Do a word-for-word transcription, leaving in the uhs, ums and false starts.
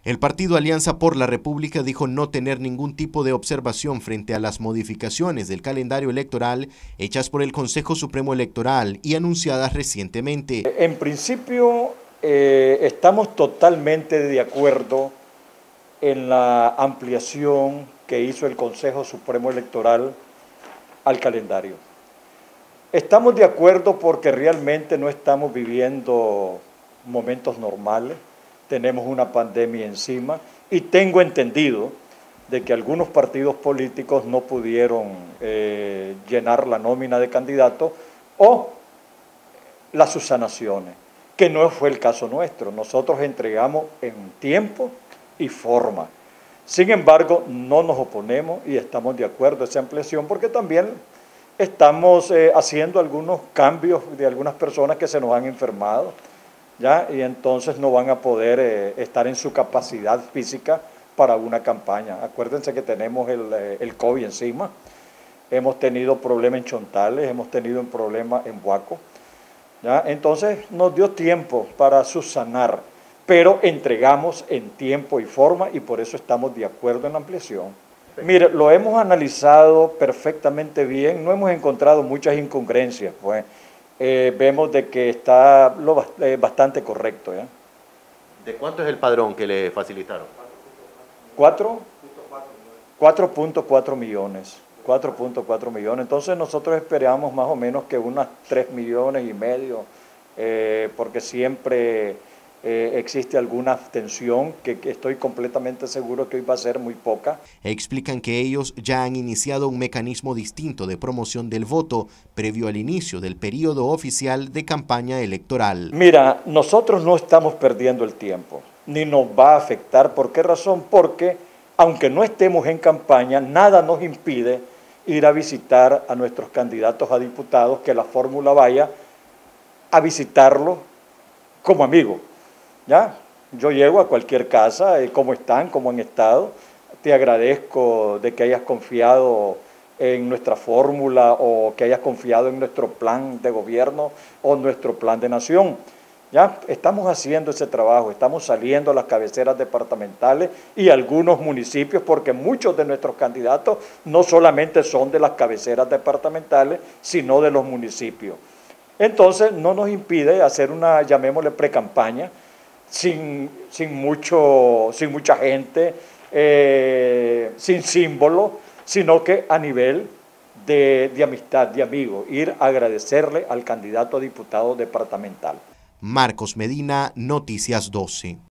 El partido Alianza por la República dijo no tener ningún tipo de observación frente a las modificaciones del calendario electoral hechas por el Consejo Supremo Electoral y anunciadas recientemente. En principio, eh, estamos totalmente de acuerdo en la ampliación que hizo el Consejo Supremo Electoral al calendario. Estamos de acuerdo porque realmente no estamos viviendo momentos normales. Tenemos una pandemia encima y tengo entendido de que algunos partidos políticos no pudieron eh, llenar la nómina de candidatos o las subsanaciones, que no fue el caso nuestro. Nosotros entregamos en tiempo y forma. Sin embargo, no nos oponemos y estamos de acuerdo a esa ampliación porque también estamos eh, haciendo algunos cambios de algunas personas que se nos han enfermado, ¿ya? Y entonces no van a poder eh, estar en su capacidad física para una campaña. Acuérdense que tenemos el, eh, el COVID encima, hemos tenido problemas en Chontales, hemos tenido un problema en Huaco, ¿ya? Entonces nos dio tiempo para subsanar, pero entregamos en tiempo y forma y por eso estamos de acuerdo en la ampliación. Mire, lo hemos analizado perfectamente bien, no hemos encontrado muchas incongruencias, pues eh, vemos de que está lo, eh, bastante correcto, ¿ya? ¿De cuánto es el padrón que le facilitaron? ¿Cuatro? cuatro punto cuatro millones. cuatro punto cuatro millones. Entonces nosotros esperamos más o menos que unas tres millones y medio, eh, porque siempre eh, existe alguna abstención que, que estoy completamente seguro que hoy va a ser muy poca. Explican que ellos ya han iniciado un mecanismo distinto de promoción del voto previo al inicio del periodo oficial de campaña electoral. Mira, nosotros no estamos perdiendo el tiempo, ni nos va a afectar. ¿Por qué razón? Porque aunque no estemos en campaña, nada nos impide ir a visitar a nuestros candidatos a diputados, que la fórmula vaya a visitarlos como amigo, ¿ya? Yo llego a cualquier casa, eh, ¿cómo están? ¿Cómo han estado? Te agradezco de que hayas confiado en nuestra fórmula o que hayas confiado en nuestro plan de gobierno o nuestro plan de nación. Ya estamos haciendo ese trabajo, estamos saliendo a las cabeceras departamentales y algunos municipios, porque muchos de nuestros candidatos no solamente son de las cabeceras departamentales, sino de los municipios. Entonces no nos impide hacer una, llamémosle, precampaña, sin, sin, mucho, sin mucha gente, eh, sin símbolo, sino que a nivel de, de amistad, de amigos, ir a agradecerle al candidato a diputado departamental. Marcos Medina, Noticias doce.